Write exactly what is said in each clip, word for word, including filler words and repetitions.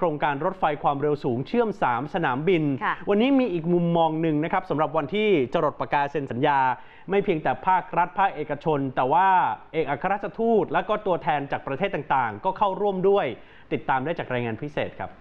ครงการรถไฟความเร็วสูงเชื่อมสามสนามบินวันนี้มีอีกมุมมองหนึ่งนะครับสำหรับวันที่จรดปากกาเซ็นสัญญาไม่เพียงแต่ภาครัฐภาคเอกชนแต่ว่าเอกอัครราชทูตและก็ตัวแทนจากประเทศต่างๆก็เข้าร่วมด้วยติดตามได้จากรายงานพิเศษครับ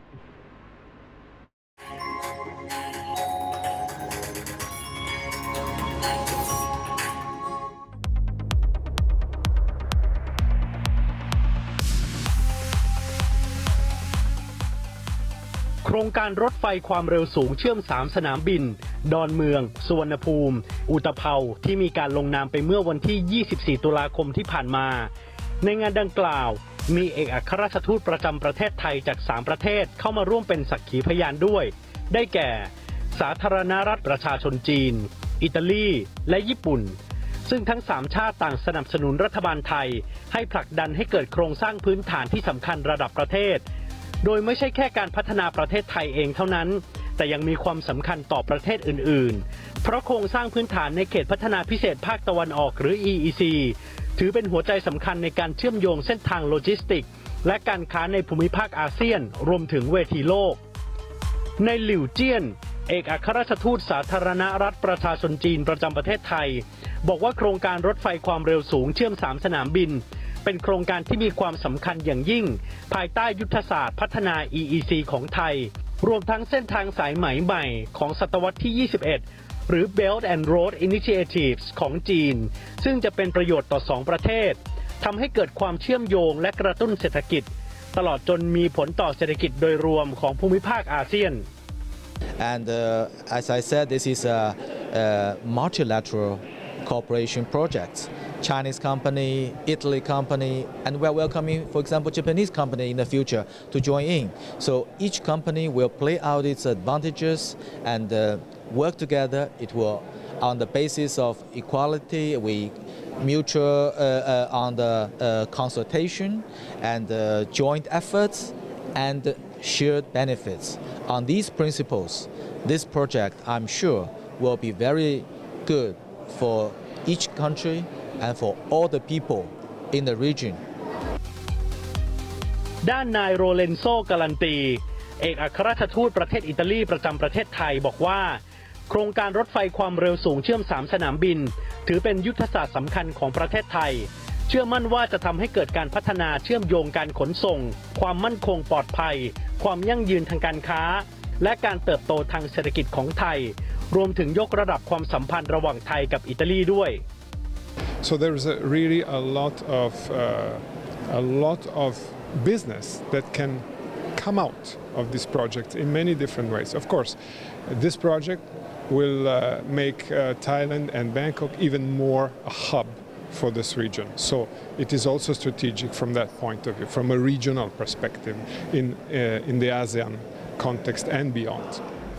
โครงการรถไฟความเร็วสูงเชื่อมสามสนามบินดอนเมืองสุวรรณภูมิอุตภเปาที่มีการลงนามไปเมื่อวันที่ยี่สิบสี่ตุลาคมที่ผ่านมาในงานดังกล่าวมีเอกอัครราชทูตประจำประเทศไทยจากสามประเทศเข้ามาร่วมเป็นสักขีพยานด้วยได้แก่สาธารณรัฐประชาชนจีนอิตาลีและญี่ปุ่นซึ่งทั้งสามชาติต่างสนับสนุนรัฐบาลไทยให้ผลักดันให้เกิดโครงสร้างพื้นฐานที่สำคัญระดับประเทศโดยไม่ใช่แค่การพัฒนาประเทศไทยเองเท่านั้นแต่ยังมีความสำคัญต่อประเทศอื่นๆเพราะโครงสร้างพื้นฐานในเขตพัฒนาพิเศษภาคตะวันออกหรือ อี อี ซี ถือเป็นหัวใจสำคัญในการเชื่อมโยงเส้นทางโลจิสติกส์และการค้าในภูมิภาคอาเซียนรวมถึงเวทีโลกในหลิวเจี้ยนเอกอัครราชทูตสาธารณรัฐประชาชนจีนประจำประเทศไทยบอกว่าโครงการรถไฟความเร็วสูงเชื่อมสามสนามบินเป็นโครงการที่มีความสำคัญอย่างยิ่งภายใต้ยุทธศาสตร์พัฒนา อี อี ซี ของไทยรวมทั้งเส้นทางสายไหมใหม่ของศตวรรษที่ ยี่สิบเอ็ด หรือ Belt and Road Initiatives ของจีนซึ่งจะเป็นประโยชน์ต่อสองประเทศทำให้เกิดความเชื่อมโยงและกระตุ้นเศรษฐกิจตลอดจนมีผลต่อเศรษฐกิจโดยรวมของภูมิภาคอาเซียน And uh, as I said, this is a, a multilateral cooperation project. Chinese company, Italy company, and we're welcoming, for example, Japanese company in the future to join in. So each company will play out its advantages and uh, work together. It will, on the basis of equality, we mutual uh, uh, on the uh, consultation and uh, joint efforts and shared benefits. On these principles, this project, I'm sure, will be very good for each country and for all the people in the region. ด้านนายโรเลนโซการันตีเอกอัครราชทูตประเทศอิตาลีประจำประเทศไทยบอกว่าโครงการรถไฟความเร็วสูงเชื่อมสามสนามบินถือเป็นยุทธศาสตร์สำคัญของประเทศไทยเชื่อมั่นว่าจะทำให้เกิดการพัฒนาเชื่อมโยงการขนส่งความมั่นคงปลอดภัยความยั่งยืนทางการค้าและการเติบโตทางเศรษฐกิจของไทยรวมถึงยกระดับความสัมพันธ์ระหว่างไทยกับอิตาลีด้วย So there is a really a lot of uh, a lot of business that can come out of this project in many different ways. Of course, this project will uh, make uh, Thailand and Bangkok even more a hub for this region. So it is also strategic from that point of view, from a regional perspective in uh, in the ASEAN context and beyond.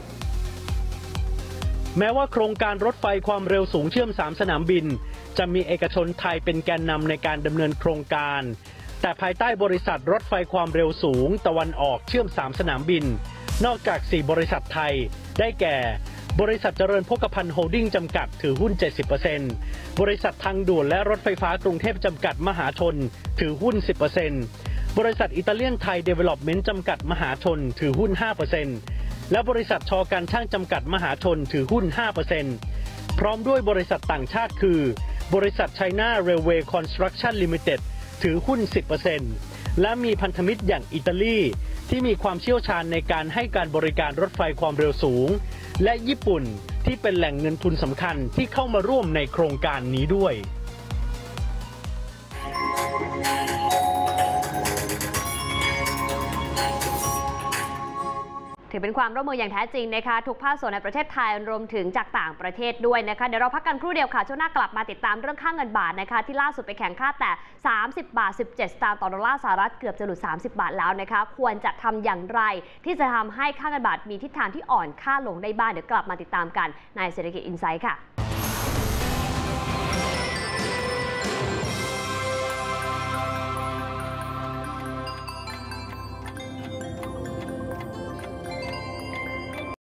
แม้ว่าโครงการรถไฟความเร็วสูงเชื่อมสามสนามบินจะมีเอกชนไทยเป็นแกนนำในการดำเนินโครงการแต่ภายใต้บริษัทรถไฟความเร็วสูงตะวันออกเชื่อมสามสนามบินนอกจากสี่บริษัทไทยได้แก่บริษัทเจริญโภคภัณฑ์โฮลดิ้งจำกัดถือหุ้น เจ็ดสิบเปอร์เซ็นต์ บริษัททางด่วนและรถไฟฟ้ากรุงเทพจำกัดมหาชนถือหุ้น สิบเปอร์เซ็นต์ บริษัทอิตาเลียนไทยเดเวล็อปเมนต์จำกัดมหาชนถือหุ้น ห้าเปอร์เซ็นต์ และบริษัทชอการช่างจำกัดมหาชนถือหุ้น ห้าเปอร์เซ็นต์ พร้อมด้วยบริษัทต่างชาติคือบริษัท China Railway Construction Limited ถือหุ้น สิบเปอร์เซ็นต์ และมีพันธมิตรอย่างอิตาลีที่มีความเชี่ยวชาญในการให้การบริการรถไฟความเร็วสูงและญี่ปุ่นที่เป็นแหล่งเงินทุนสำคัญที่เข้ามาร่วมในโครงการนี้ด้วยถือเป็นความร่วมมืออย่างแท้จริงนะคะทุกภาคส่วนในประเทศไทยรวมถึงจากต่างประเทศด้วยนะคะเดี๋ยวเราพักกันครู่เดียวค่ะช่วงหน้ากลับมาติดตามเรื่องค่าเงินบาทนะคะที่ล่าสุดไปแข่งค่าแต่สามสิบบาทสิบเจ็ดสตางค์ต่อดอลลาร์สหรัฐเกือบจะหลุดสามสิบบาทแล้วนะคะควรจะทำอย่างไรที่จะทำให้ค่าเงินบาทมีทิศทางที่อ่อนค่าลงได้บ้างเดี๋ยวกลับมาติดตามกันในเศรษฐกิจอินไซด์ค่ะ